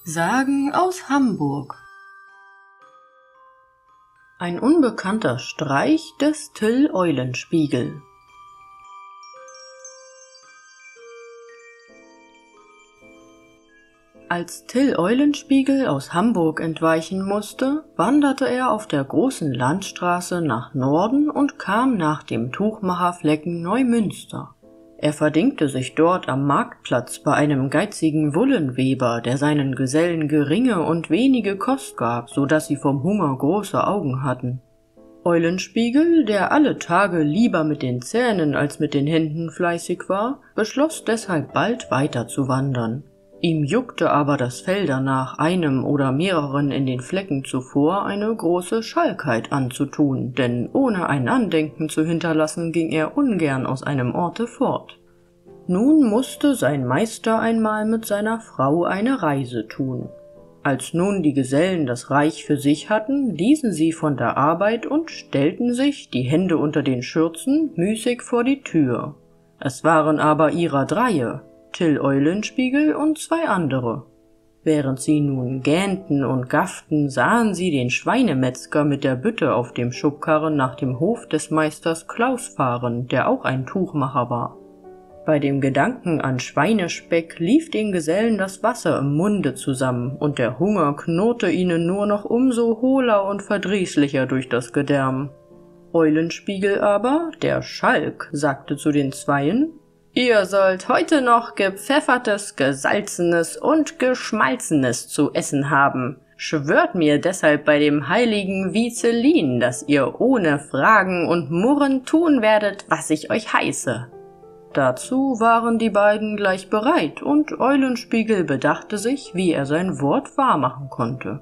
Sagen aus Hamburg. Ein unbekannter Streich des Till Eulenspiegel. Als Till Eulenspiegel aus Hamburg entweichen musste, wanderte er auf der großen Landstraße nach Norden und kam nach dem Tuchmacherflecken Neumünster. Er verdingte sich dort am Marktplatz bei einem geizigen Wullenweber, der seinen Gesellen geringe und wenige Kost gab, so dass sie vom Hunger große Augen hatten. Eulenspiegel, der alle Tage lieber mit den Zähnen als mit den Händen fleißig war, beschloss deshalb bald weiter zu wandern. Ihm juckte aber das Fell danach, einem oder mehreren in den Flecken zuvor eine große Schalkheit anzutun, denn ohne ein Andenken zu hinterlassen, ging er ungern aus einem Orte fort. Nun musste sein Meister einmal mit seiner Frau eine Reise tun. Als nun die Gesellen das Reich für sich hatten, ließen sie von der Arbeit und stellten sich, die Hände unter den Schürzen, müßig vor die Tür. Es waren aber ihrer dreie, Till Eulenspiegel und zwei andere. Während sie nun gähnten und gafften, sahen sie den Schweinemetzger mit der Bütte auf dem Schubkarren nach dem Hof des Meisters Klaus fahren, der auch ein Tuchmacher war. Bei dem Gedanken an Schweinespeck lief den Gesellen das Wasser im Munde zusammen, und der Hunger knurrte ihnen nur noch umso hohler und verdrießlicher durch das Gedärm. Eulenspiegel aber, der Schalk, sagte zu den Zweien: »Ihr sollt heute noch gepfeffertes, gesalzenes und geschmalzenes zu essen haben. Schwört mir deshalb bei dem heiligen Vizelin, dass ihr ohne Fragen und Murren tun werdet, was ich euch heiße.« Dazu waren die beiden gleich bereit, und Eulenspiegel bedachte sich, wie er sein Wort wahrmachen konnte.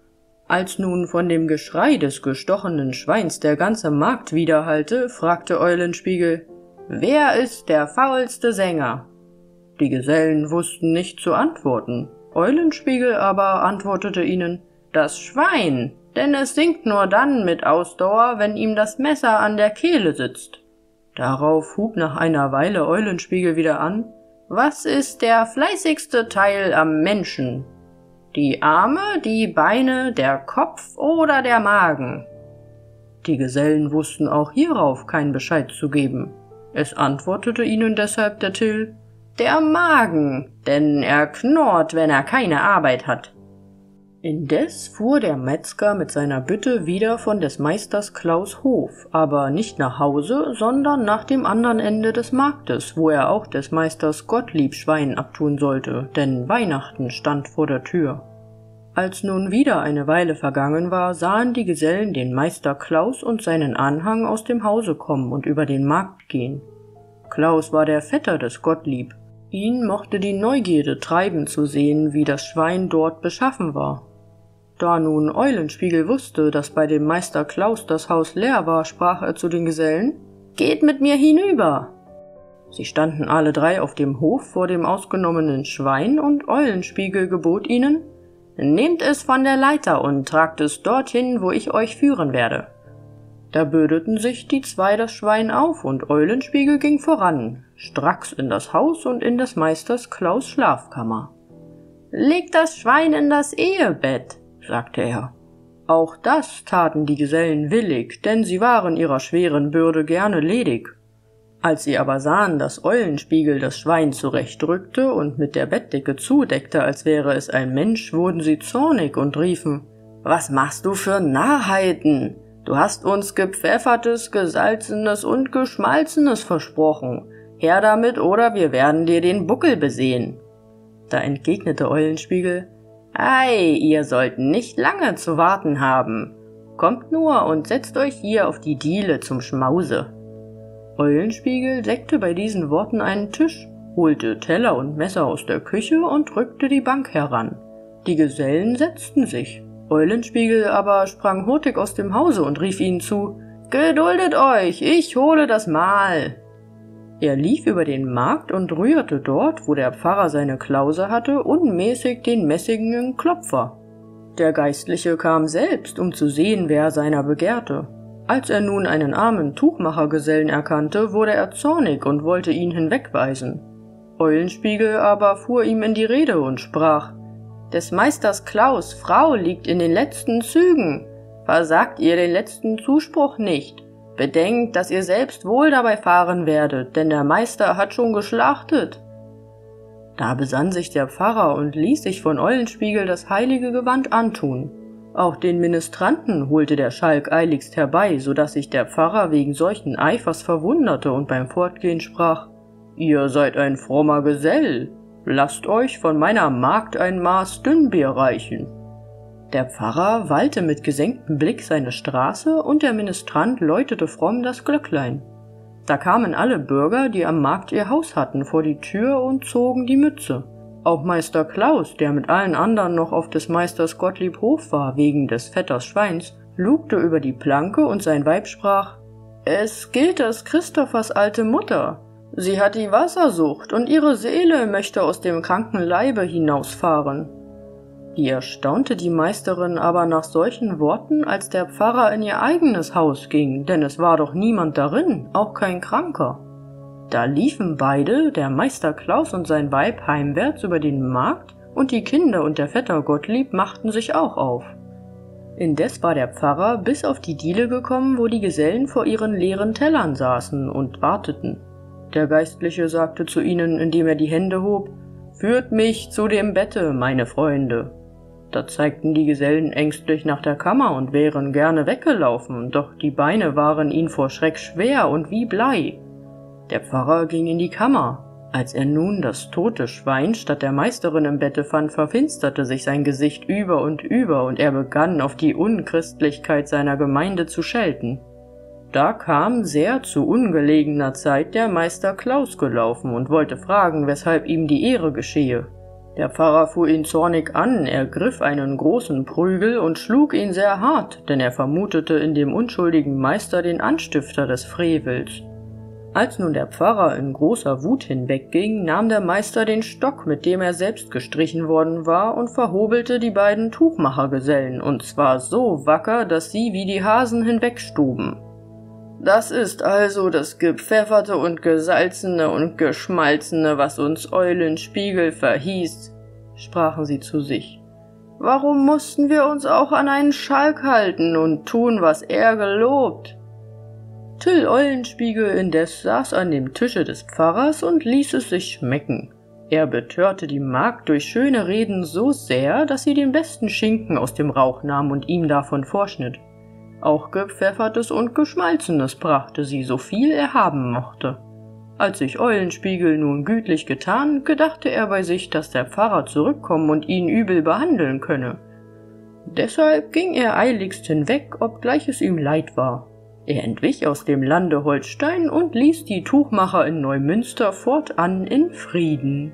Als nun von dem Geschrei des gestochenen Schweins der ganze Markt widerhallte, fragte Eulenspiegel: »Wer ist der faulste Sänger?« Die Gesellen wussten nicht zu antworten. Eulenspiegel aber antwortete ihnen: »Das Schwein, denn es singt nur dann mit Ausdauer, wenn ihm das Messer an der Kehle sitzt.« Darauf hub nach einer Weile Eulenspiegel wieder an: »Was ist der fleißigste Teil am Menschen? Die Arme, die Beine, der Kopf oder der Magen?« Die Gesellen wussten auch hierauf keinen Bescheid zu geben. Es antwortete ihnen deshalb der Till: »Der Magen, denn er knurrt, wenn er keine Arbeit hat.« Indes fuhr der Metzger mit seiner Bütte wieder von des Meisters Klaus Hof, aber nicht nach Hause, sondern nach dem anderen Ende des Marktes, wo er auch des Meisters Gottlieb Schwein abtun sollte, denn Weihnachten stand vor der Tür. Als nun wieder eine Weile vergangen war, sahen die Gesellen den Meister Klaus und seinen Anhang aus dem Hause kommen und über den Markt gehen. Klaus war der Vetter des Gottlieb. Ihn mochte die Neugierde treiben, zu sehen, wie das Schwein dort beschaffen war. Da nun Eulenspiegel wusste, dass bei dem Meister Klaus das Haus leer war, sprach er zu den Gesellen: »Geht mit mir hinüber!« Sie standen alle drei auf dem Hof vor dem ausgenommenen Schwein, und Eulenspiegel gebot ihnen: »Nehmt es von der Leiter und tragt es dorthin, wo ich euch führen werde.« Da bödeten sich die zwei das Schwein auf, und Eulenspiegel ging voran, stracks in das Haus und in des Meisters Klaus Schlafkammer. »Legt das Schwein in das Ehebett«, sagte er. Auch das taten die Gesellen willig, denn sie waren ihrer schweren Bürde gerne ledig. Als sie aber sahen, dass Eulenspiegel das Schwein zurechtrückte und mit der Bettdecke zudeckte, als wäre es ein Mensch, wurden sie zornig und riefen: »Was machst du für Narrheiten? Du hast uns gepfeffertes, gesalzenes und geschmalzenes versprochen. Her damit, oder wir werden dir den Buckel besehen.« Da entgegnete Eulenspiegel: »Ei, ihr sollt nicht lange zu warten haben. Kommt nur und setzt euch hier auf die Diele zum Schmause.« Eulenspiegel deckte bei diesen Worten einen Tisch, holte Teller und Messer aus der Küche und rückte die Bank heran. Die Gesellen setzten sich. Eulenspiegel aber sprang hurtig aus dem Hause und rief ihnen zu: »Geduldet euch, ich hole das Mahl!« Er lief über den Markt und rührte dort, wo der Pfarrer seine Klause hatte, unmäßig den messingenen Klopfer. Der Geistliche kam selbst, um zu sehen, wer seiner begehrte. Als er nun einen armen Tuchmachergesellen erkannte, wurde er zornig und wollte ihn hinwegweisen. Eulenspiegel aber fuhr ihm in die Rede und sprach: Des Meisters Klaus Frau liegt in den letzten Zügen. Versagt ihr den letzten Zuspruch nicht. Bedenkt, dass ihr selbst wohl dabei fahren werdet, denn der Meister hat schon geschlachtet.« Da besann sich der Pfarrer und ließ sich von Eulenspiegel das heilige Gewand antun. Auch den Ministranten holte der Schalk eiligst herbei, so dass sich der Pfarrer wegen solchen Eifers verwunderte und beim Fortgehen sprach: »Ihr seid ein frommer Gesell, lasst euch von meiner Magd ein Maß Dünnbier reichen.« Der Pfarrer wallte mit gesenktem Blick seine Straße und der Ministrant läutete fromm das Glöcklein. Da kamen alle Bürger, die am Markt ihr Haus hatten, vor die Tür und zogen die Mütze. Auch Meister Klaus, der mit allen anderen noch auf des Meisters Gottlieb Hof war, wegen des Vetters Schweins, lugte über die Planke und sein Weib sprach: »Es gilt des Christophers alte Mutter. Sie hat die Wassersucht und ihre Seele möchte aus dem kranken Leibe hinausfahren.« Wie erstaunte die Meisterin aber nach solchen Worten, als der Pfarrer in ihr eigenes Haus ging, denn es war doch niemand darin, auch kein Kranker. Da liefen beide, der Meister Klaus und sein Weib, heimwärts über den Markt, und die Kinder und der Vetter Gottlieb machten sich auch auf. Indes war der Pfarrer bis auf die Diele gekommen, wo die Gesellen vor ihren leeren Tellern saßen und warteten. Der Geistliche sagte zu ihnen, indem er die Hände hob: »Führt mich zu dem Bette, meine Freunde.« Da zeigten die Gesellen ängstlich nach der Kammer und wären gerne weggelaufen, doch die Beine waren ihnen vor Schreck schwer und wie Blei. Der Pfarrer ging in die Kammer. Als er nun das tote Schwein statt der Meisterin im Bette fand, verfinsterte sich sein Gesicht über und er begann auf die Unchristlichkeit seiner Gemeinde zu schelten. Da kam sehr zu ungelegener Zeit der Meister Klaus gelaufen und wollte fragen, weshalb ihm die Ehre geschehe. Der Pfarrer fuhr ihn zornig an, ergriff einen großen Prügel und schlug ihn sehr hart, denn er vermutete in dem unschuldigen Meister den Anstifter des Frevels. Als nun der Pfarrer in großer Wut hinwegging, nahm der Meister den Stock, mit dem er selbst gestrichen worden war, und verhobelte die beiden Tuchmachergesellen, und zwar so wacker, dass sie wie die Hasen hinwegstuben. »Das ist also das Gepfefferte und Gesalzene und Geschmalzene, was uns Eulenspiegel verhieß«, sprachen sie zu sich. »Warum mussten wir uns auch an einen Schalk halten und tun, was er gelobt?« Till Eulenspiegel indes saß an dem Tische des Pfarrers und ließ es sich schmecken. Er betörte die Magd durch schöne Reden so sehr, dass sie den besten Schinken aus dem Rauch nahm und ihm davon vorschnitt. Auch Gepfeffertes und Geschmalzenes brachte sie, so viel er haben mochte. Als sich Eulenspiegel nun gütlich getan, gedachte er bei sich, dass der Pfarrer zurückkommen und ihn übel behandeln könne. Deshalb ging er eiligst hinweg, obgleich es ihm leid war. Er entwich aus dem Lande Holstein und ließ die Tuchmacher in Neumünster fortan in Frieden.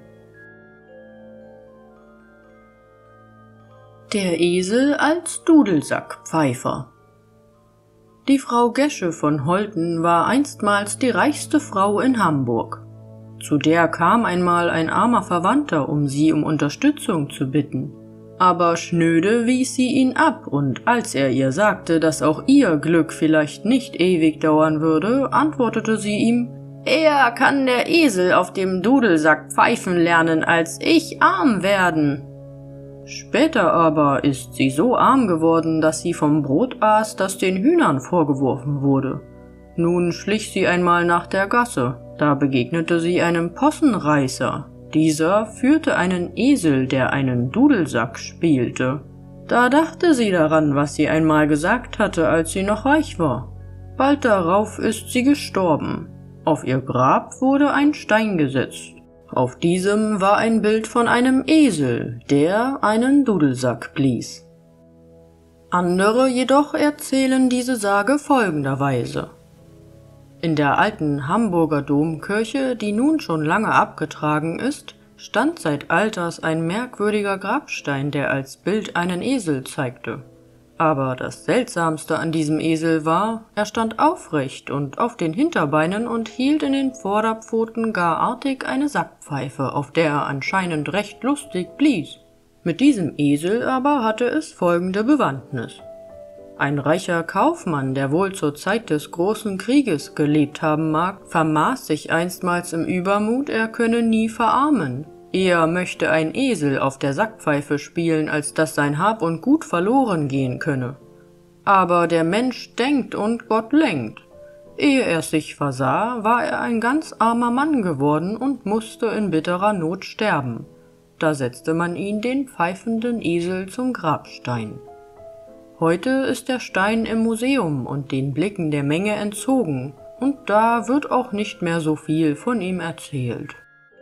Der Esel als Dudelsackpfeifer. Die Frau Gesche von Holten war einstmals die reichste Frau in Hamburg. Zu der kam einmal ein armer Verwandter, um sie um Unterstützung zu bitten. Aber schnöde wies sie ihn ab, und als er ihr sagte, dass auch ihr Glück vielleicht nicht ewig dauern würde, antwortete sie ihm: »Eher kann der Esel auf dem Dudelsack pfeifen lernen, als ich arm werden.« Später aber ist sie so arm geworden, dass sie vom Brot aß, das den Hühnern vorgeworfen wurde. Nun schlich sie einmal nach der Gasse, da begegnete sie einem Possenreißer. Dieser führte einen Esel, der einen Dudelsack spielte. Da dachte sie daran, was sie einmal gesagt hatte, als sie noch reich war. Bald darauf ist sie gestorben. Auf ihr Grab wurde ein Stein gesetzt. Auf diesem war ein Bild von einem Esel, der einen Dudelsack blies. Andere jedoch erzählen diese Sage folgenderweise. In der alten Hamburger Domkirche, die nun schon lange abgetragen ist, stand seit Alters ein merkwürdiger Grabstein, der als Bild einen Esel zeigte. Aber das Seltsamste an diesem Esel war, er stand aufrecht und auf den Hinterbeinen und hielt in den Vorderpfoten gar artig eine Sackpfeife, auf der er anscheinend recht lustig blies. Mit diesem Esel aber hatte es folgende Bewandtnis. Ein reicher Kaufmann, der wohl zur Zeit des großen Krieges gelebt haben mag, vermaß sich einstmals im Übermut, er könne nie verarmen. Eher möchte ein Esel auf der Sackpfeife spielen, als dass sein Hab und Gut verloren gehen könne. Aber der Mensch denkt und Gott lenkt. Ehe er sich versah, war er ein ganz armer Mann geworden und musste in bitterer Not sterben. Da setzte man ihn, den pfeifenden Esel, zum Grabstein. Heute ist der Stein im Museum und den Blicken der Menge entzogen, und da wird auch nicht mehr so viel von ihm erzählt.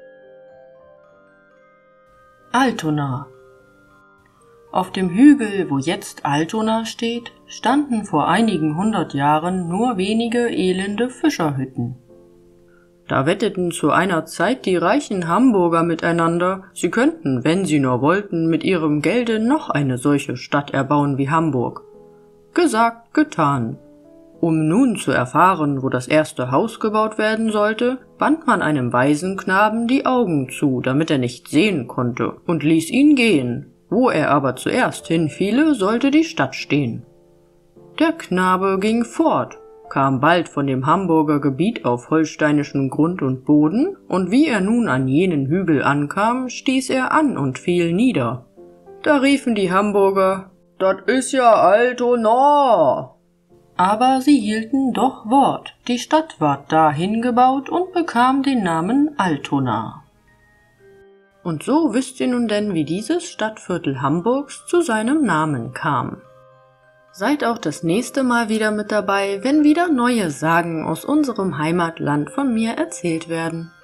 Altona. Auf dem Hügel, wo jetzt Altona steht, standen vor einigen 100 Jahren nur wenige elende Fischerhütten. Da wetteten zu einer Zeit die reichen Hamburger miteinander, sie könnten, wenn sie nur wollten, mit ihrem Gelde noch eine solche Stadt erbauen wie Hamburg. Gesagt, getan. Um nun zu erfahren, wo das erste Haus gebaut werden sollte, band man einem Waisenknaben die Augen zu, damit er nicht sehen konnte, und ließ ihn gehen. Wo er aber zuerst hinfiele, sollte die Stadt stehen. Der Knabe ging fort, kam bald von dem Hamburger Gebiet auf holsteinischem Grund und Boden, und wie er nun an jenen Hügel ankam, stieß er an und fiel nieder. Da riefen die Hamburger: »Dat is ja Altona!« Aber sie hielten doch Wort, die Stadt ward dahin gebaut und bekam den Namen Altona. Und so wisst ihr nun denn, wie dieses Stadtviertel Hamburgs zu seinem Namen kam. Seid auch das nächste Mal wieder mit dabei, wenn wieder neue Sagen aus unserem Heimatland von mir erzählt werden.